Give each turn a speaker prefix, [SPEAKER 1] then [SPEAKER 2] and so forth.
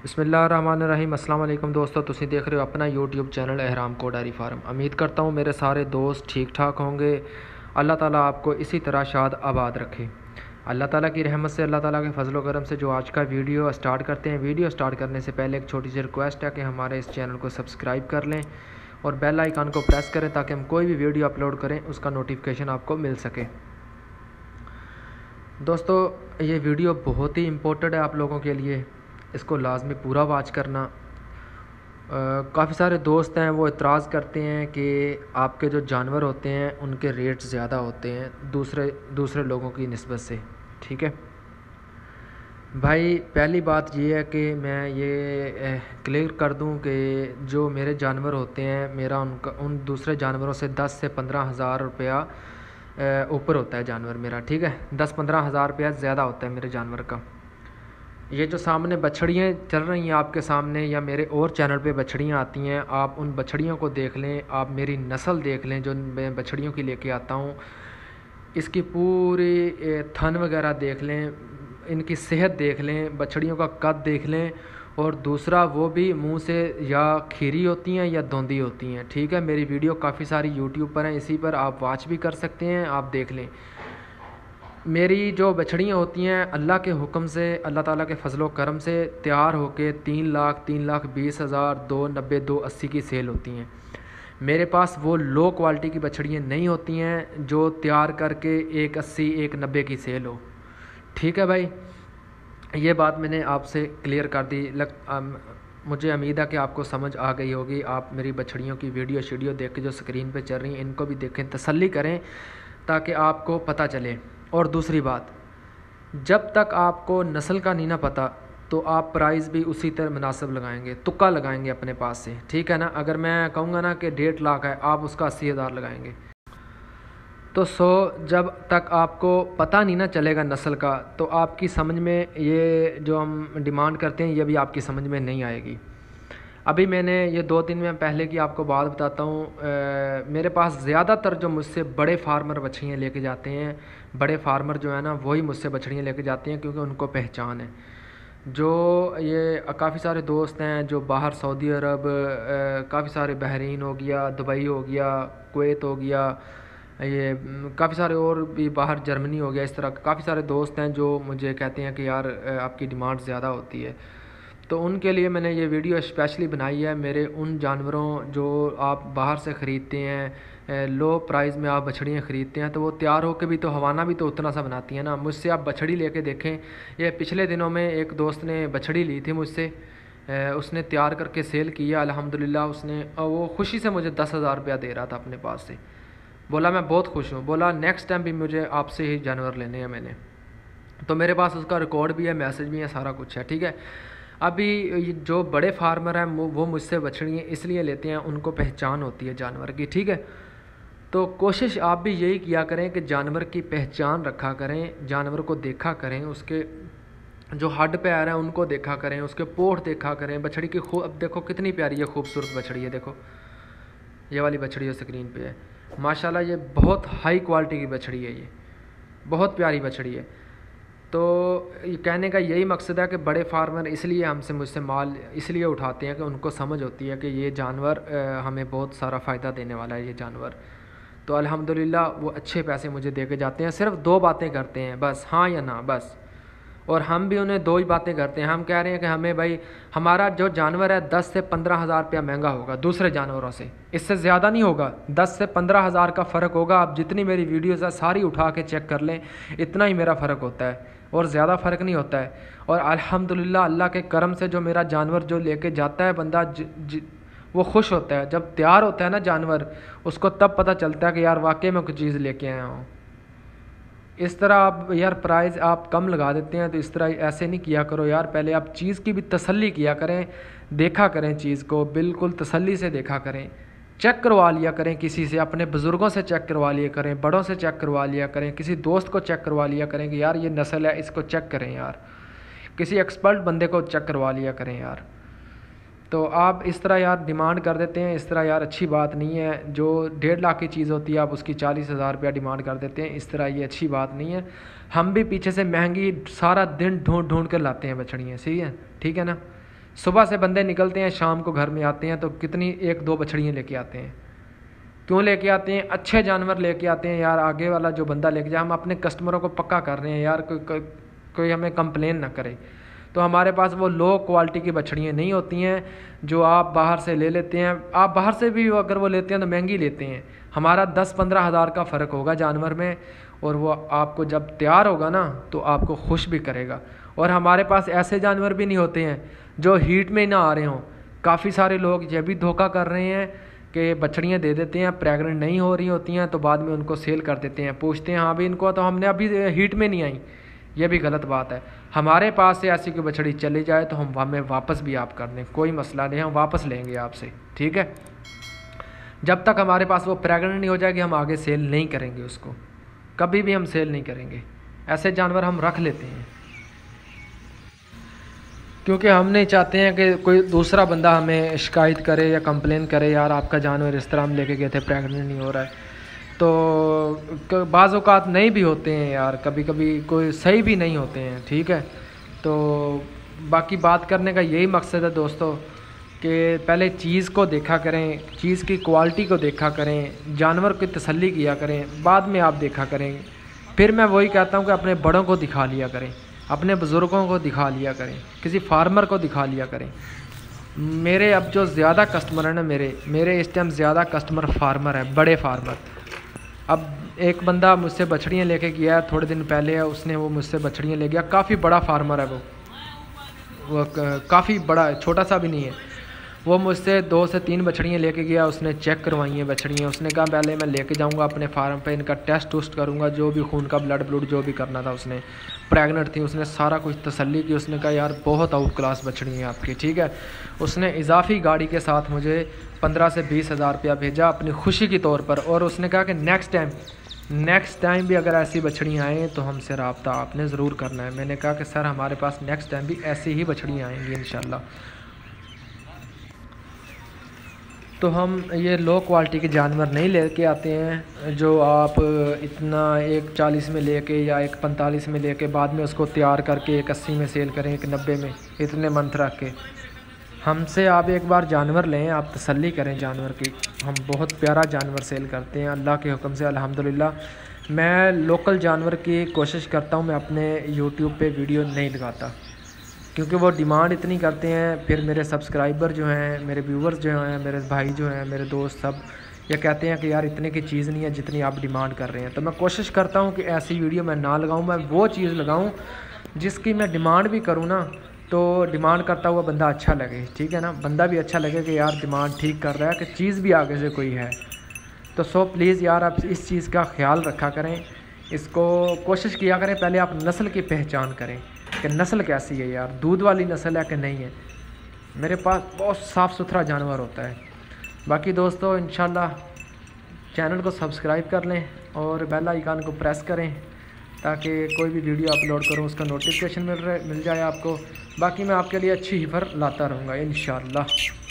[SPEAKER 1] بسم اللہ الرحمن الرحیم۔ السلام علیکم دوستو، تسی دیکھ رہے ہو اپنا یوٹیوب چینل احرام کو ڈائری فارم۔ امید کرتا ہوں میرے سارے دوست ٹھیک ٹھاک ہوں گے۔ اللہ تعالیٰ آپ کو اسی طرح شاد آباد رکھے۔ اللہ تعالیٰ کی رحمت سے، اللہ تعالیٰ کے فضل و کرم سے جو آج کا ویڈیو سٹارٹ کرتے ہیں، ویڈیو سٹارٹ کرنے سے پہلے ایک چھوٹی سی ریکویسٹ ہے کہ ہمارے اس چینل کو سبسکرائب کر لیں اور بیل آئیکن کو پریس کریں تاکہ ہم کوئی بھی ویڈیو اپلوڈ کریں اس کا نوٹیفیکیشن آپ کو مل سکے۔ دوستو، یہ ویڈیو بہت ہی امپورٹنٹ ہے آپ لوگوں کے لیے، اس کو لازمی پورا واچ کرنا۔ کافی سارے دوست ہیں وہ اعتراض کرتے ہیں کہ آپ کے جو جانور ہوتے ہیں ان کے ریٹ زیادہ ہوتے ہیں دوسرے لوگوں کی نسبت سے، ٹھیک ہے بھائی۔ پہلی بات یہ ہے کہ میں یہ کلیئر کر دوں کہ جو میرے جانور ہوتے ہیں، میرا ان دوسرے جانوروں سے 10 سے 15 ہزار روپیہ اوپر ہوتا ہے جانور میرا، ٹھیک ہے 10-15 ہزار روپیہ زیادہ ہوتا ہے میرے جانور کا۔ یہ جو سامنے بچھڑیاں چل رہی ہیں آپ کے سامنے، یا میرے اور چینل پہ بچھڑیاں آتی ہیں، آپ ان بچھڑیوں کو دیکھ لیں، آپ میری نسل دیکھ لیں جو میں بچھڑیوں کی لے کے آتا ہوں، اس کی پوری تھن وغیرہ دیکھ لیں، ان کی صحت دیکھ لیں، بچھڑیوں کا قد دیکھ لیں، اور دوسرا وہ بھی منہ سے یا کھیری ہوتی ہیں یا دوندی ہوتی ہیں، ٹھیک ہے۔ میری ویڈیو کافی ساری یوٹیوب پر ہیں، اسی پر آپ واچ بھی کر سکتے ہیں، آپ دیکھ لیں۔ میری جو بچھڑیاں ہوتی ہیں اللہ کے حکم سے، اللہ تعالیٰ کے فضل و کرم سے تیار ہو کے 3,20,000 290 280 کی سیل ہوتی ہیں۔ میرے پاس وہ لو کوالٹی کی بچھڑیاں نہیں ہوتی ہیں جو تیار کر کے 180 190 کی سیل ہو، ٹھیک ہے بھائی۔ یہ بات میں نے آپ سے کلیئر کر دی، مجھے امید ہے کہ آپ کو سمجھ آ گئی ہوگی۔ آپ میری بچھڑیوں کی ویڈیو دیکھ کے جو سکرین پہ چل رہی ہیں ان کو بھی دیکھیں، تسلی کریں تاکہ آپ کو پتہ چلے۔ اور دوسری بات، جب تک آپ کو نسل کا نہیں نہ پتہ تو آپ پرائز بھی اسی طرح مناسب لگائیں گے، تکا لگائیں گے اپنے پاس سے، ٹھیک ہے نا۔ اگر میں کہوں گا نا کہ 1.5 لاکھ ہے، آپ اس کا 80,000 لگائیں گے، تو جب تک آپ کو پتہ نہیں نہ چلے گا نسل کا تو آپ کی سمجھ میں یہ جو ہم ڈیمانڈ کرتے ہیں یہ بھی آپ کی سمجھ میں نہیں آئے گی۔ ابھی میں نے یہ 2-3 دن پہلے کی آپ کو بات بتاتا ہوں، میرے پاس زیادہ تر جو مجھ سے بڑے فارمر بچھڑیاں لے کے جاتے ہیں، بڑے فارمر جو ہے نا وہی مجھ سے بچھڑیاں لے کے جاتے ہیں کیونکہ ان کو پہچان ہے۔ جو یہ کافی سارے دوست ہیں جو باہر سعودی عرب، کافی سارے بحرین ہو گیا، دبئی ہو گیا، کویت ہو گیا، یہ کافی سارے اور بھی باہر جرمنی ہو گیا، اس طرح کافی سارے دوست ہیں جو مجھے کہتے ہیں کہ یار آپ کی ڈیمانڈ زیادہ ہوتی ہے، تو ان کے لیے میں نے یہ ویڈیو اسپیشلی بنائی ہے۔ میرے ان جانوروں جو آپ باہر سے خریدتے ہیں، لو پرائز میں آپ بچھڑیاں خریدتے ہیں، تو وہ تیار ہو کے بھی تو ہوانہ بھی تو اتنا سا بناتی ہیں نا۔ مجھ سے آپ بچھڑی لے کے دیکھیں، یہ پچھلے دنوں میں ایک دوست نے بچھڑی لی تھی مجھ سے، اس نے تیار کر کے سیل کیا الحمدللہ، اس نے وہ خوشی سے مجھے 10,000 روپیہ دے رہا تھا اپنے پاس سے، بولا میں بہت خوش ہوں، بولا نیکسٹ ٹائم بھی مجھے آپ سے ہی جانور لینے ہیں میں نے، تو میرے پاس اس کا ریکارڈ بھی ہے، میسج بھی ہے، سارا کچھ ہے، ٹھیک ہے۔ ابھی جو بڑے فارمر ہیں وہ مجھ سے بچھڑیاں اس لیے لیتے ہیں، ان کو پہچان ہوتی ہے جانور کی، ٹھیک ہے۔ تو کوشش آپ بھی یہی کیا کریں کہ جانور کی پہچان رکھا کریں، جانور کو دیکھا کریں، اس کے جو ہڈ پیر ہیں ان کو دیکھا کریں، اس کے پوٹ دیکھا کریں، بچھڑی کی اب دیکھو کتنی پیاری ہے، خوبصورت بچھڑی ہے، دیکھو یہ والی بچھڑی ہے سکرین پہ ہے، ماشاءاللہ یہ بہت ہائی کوالٹی کی بچھڑی ہے، یہ بہت پیاری بچھڑی ہے۔ تو یہ کہنے کا یہی مقصد ہے کہ بڑے فارمر اس لیے مجھ سے مال اس لیے اٹھاتے ہیں کہ ان کو سمجھ ہوتی ہے کہ یہ جانور ہمیں بہت سارا فائدہ دینے والا ہے یہ جانور، تو الحمدللہ وہ اچھے پیسے مجھے دے کے جاتے ہیں۔ صرف 2 باتیں کرتے ہیں بس، ہاں یا نہ، بس، اور ہم بھی انہیں 2 ہی باتیں کرتے ہیں۔ ہم کہہ رہے ہیں کہ ہمیں بھائی ہمارا جو جانور ہے 10 سے 15 ہزار روپیہ مہنگا ہوگا دوسرے جانوروں سے، اس سے زیادہ نہیں ہوگا، 10 سے 15 ہزار کا فرق ہوگا۔ آپ جتنی میری ویڈیوز ہیں ساری اٹھا کے چیک کر لیں، اتنا ہی میرا فرق ہوتا ہے اور زیادہ فرق نہیں ہوتا ہے۔ اور الحمدللہ اللہ کے کرم سے جو میرا جانور جو لے کے جاتا ہے بندہ وہ خوش ہوتا ہے، جب تیار ہوتا ہے نا جانور اس کو تب پتہ چلتا ہے کہ یار واقعی میں کچھ چیز لے کے آیا ہوں۔ اس طرح آپ یار پرائز آپ کم لگا دیتے ہیں تو اس طرح ایسے نہیں کیا کرو یار، پہلے آپ چیز کی بھی تسلی کیا کریں، دیکھا کریں چیز کو، بالکل تسلی سے دیکھا کریں، چیک کروا لیا کریں کسی سے، اپنے بزرگوں سے چیک کروا لیا کریں، بڑوں سے چیک کروا لیا کریں، کسی دوست کو چیک کروا لیا کریں کہ یار یہ نسل ہے اس کو چیک کریں یار، کسی ایکسپرٹ بندے کو چیک کروا لیا کریں یار۔ تو آپ اس طرح یار ڈیمانڈ کر دیتے ہیں، اس طرح یار اچھی بات نہیں ہے۔ جو 1.5 لاکھ کی چیز ہوتی ہے آپ اس کی 40,000 روپیہ ڈیمانڈ کر دیتے ہیں، اس طرح یہ اچھی بات نہیں ہے۔ ہم بھی پیچھے سے مہنگی سارا دن ڈھونڈ کر لاتے ہیں بچھڑیاں، صحیح ہے، ٹھیک ہے نا۔ صبح سے بندے نکلتے ہیں شام کو گھر میں آتے ہیں تو کتنی 1-2 بچھڑیاں لے کے آتے ہیں. کیوں لے کے آتے ہیں؟ اچھے جانور لے کے آتے ہیں یار. آگے والا جو بندہ لے کے جائے, ہم اپنے کسٹمروں کو پکا کر رہے ہیں یار, کوئی ہمیں کمپلین نہ کرے. تو ہمارے پاس وہ لو کوالٹی کی بچھڑیاں نہیں ہوتی ہیں جو آپ باہر سے لے لیتے ہیں. آپ باہر سے بھی اگر وہ لیتے ہیں تو مہنگی لیتے ہیں. ہمارا 10-15 ہزار کا فرق ہوگا جانور میں, اور وہ آپ کو جب تیار ہوگا نا تو آپ کو خوش بھی کرے گا. اور ہمارے پاس ایسے جانور بھی نہیں ہوتے ہیں جو ہیٹ میں نہ آ رہے ہوں. کافی سارے لوگ یہ بھی دھوکہ کر رہے ہیں کہ بچڑیاں دے دیتے ہیں, پریگننٹ نہیں ہو رہی ہوتی ہیں تو بعد میں ان کو سیل کر دیتے ہیں. پوچھتے ہیں ہاں بھی ان کو تو ہم نے ابھی ہیٹ میں نہیں آئیں. یہ بھی غلط بات ہے. ہمارے پاس سے ایسی کوئی بچڑی چلی جائے تو ہمیں واپس بھی آپ کر دیں, کوئی مسئلہ نہیں, ہم واپس لیں گے آپ سے, ٹھیک ہے. جب تک ہمارے پاس وہ پریگننٹ نہیں ہو جائے گی ہم آگے سیل نہیں کریں گے اس کو, کبھی بھی ہم سیل نہیں کریں گے. ایسے جانور ہم رکھ لیتے ہیں کیونکہ ہم نہیں چاہتے ہیں کہ کوئی دوسرا بندہ ہمیں شکایت کرے یا کمپلین کرے یار آپ کا جانور اس طرح ہم لے کے گئے تھے پریگننٹ نہیں ہو رہا ہے. تو بعض اوقات نہیں بھی ہوتے ہیں یار, کبھی کبھی کوئی صحیح بھی نہیں ہوتے ہیں, ٹھیک ہے. تو باقی بات کرنے کا یہی مقصد ہے دوستو کہ پہلے چیز کو دیکھا کریں, چیز کی کوالٹی کو دیکھا کریں, جانور کی تسلی کیا کریں, بعد میں آپ دیکھا کریں. پھر میں وہی کہتا ہوں کہ اپنے بڑوں کو دکھا لیا کریں, اپنے بزرگوں کو دکھا لیا کریں, کسی فارمر کو دکھا لیا کریں. میرے اب جو زیادہ کسٹمر ہیں نا, میرے اس ٹائم زیادہ کسٹمر فارمر ہیں, بڑے فارمر. اب ایک بندہ مجھ سے بچڑیاں لے کے گیا تھوڑے دن پہلے, اس نے وہ مجھ سے بچڑیاں لے گیا. کافی بڑا فارمر ہے وہ کافی بڑا ہے, چھوٹا سا بھی نہیں ہے. وہ مجھ سے 2 سے 3 بچڑیاں لے کے گیا, اس نے چیک کروائی ہیں بچڑیاں. اس نے کہا پہلے میں لے کے جاؤں گا اپنے فارم پہ, ان کا ٹیسٹ کروں گا, جو بھی خون کا بلڈ جو بھی کرنا تھا. اس نے پریگننٹ تھی, اس نے سارا کچھ تسلی کی. اس نے کہا یار بہت آؤٹ کلاس بچڑی ہیں آپ کی, ٹھیک ہے. اس نے اضافی گاڑی کے ساتھ مجھے 15 سے 20 ہزار روپیہ بھیجا اپنی خوشی کے طور پر, اور اس نے کہا کہ نیکسٹ ٹائم بھی اگر ایسی بچڑیاں آئیں تو ہم سے رابطہ آپ نے ضرور کرنا ہے. میں نے کہا کہ سر ہمارے پاس نیکسٹ ٹائم بھی ایسی ہی بچڑیاں آئیں گی انشاءاللہ. تو ہم یہ لو کوالٹی کے جانور نہیں لے کے آتے ہیں جو آپ اتنا 1.40 میں لے کے یا 1.45 میں لے کے بعد میں اس کو تیار کر کے 1.80 میں سیل کریں, 1.90 میں, اتنے منتھ رکھ کے. ہم سے آپ ایک بار جانور لیں, آپ تسلی کریں جانور کی. ہم بہت پیارا جانور سیل کرتے ہیں اللہ کے حکم سے الحمدللہ. میں لوکل جانور کی کوشش کرتا ہوں, میں اپنے یوٹیوب پہ ویڈیو نہیں لگاتا کیونکہ وہ ڈیمانڈ اتنی کرتے ہیں. پھر میرے سبسکرائبر جو ہیں, میرے ویورز جو ہیں, میرے بھائی جو ہیں, میرے دوست سب یہ کہتے ہیں کہ یار اتنے کی چیز نہیں ہے جتنی آپ ڈیمانڈ کر رہے ہیں. تو میں کوشش کرتا ہوں کہ ایسی ویڈیو میں نہ لگاؤں, میں وہ چیز لگاؤں جس کی میں ڈیمانڈ بھی کروں نا تو ڈیمانڈ کرتا ہوا بندہ اچھا لگے, ٹھیک ہے نا. بندہ بھی اچھا لگے کہ یار ڈیمانڈ ٹھیک کر رہا ہے, کہ چیز بھی آگے سے کوئی ہے. تو پلیز یار آپ اس چیز کا خیال رکھا کریں, اس کو کوشش کیا کریں. پہلے آپ نسل کی پہچان کریں کہ نسل کیسی ہے یار, دودھ والی نسل ہے کہ نہیں ہے. میرے پاس بہت صاف ستھرا جانور ہوتا ہے. باقی دوستو انشاءاللہ چینل کو سبسکرائب کر لیں اور بیل آئیکن کو پریس کریں تاکہ کوئی بھی ویڈیو اپلوڈ کروں اس کا نوٹیفیکیشن مل جائے آپ کو. باقی میں آپ کے لیے اچھی ہیفر لاتا رہوں گا انشاءاللہ.